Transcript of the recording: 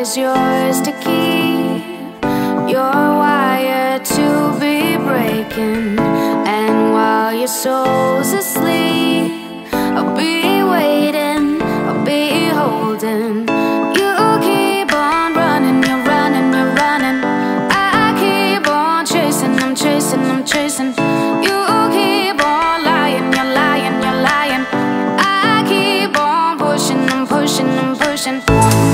is yours to keep. You're wired to be breaking, and while your soul's asleep, I'll be waiting, I'll be holding. You keep on running, you're running, you're running. I keep on chasing, I'm chasing, I'm chasing. You keep on lying, you're lying, you're lying. I keep on pushing, I'm pushing, I'm pushing.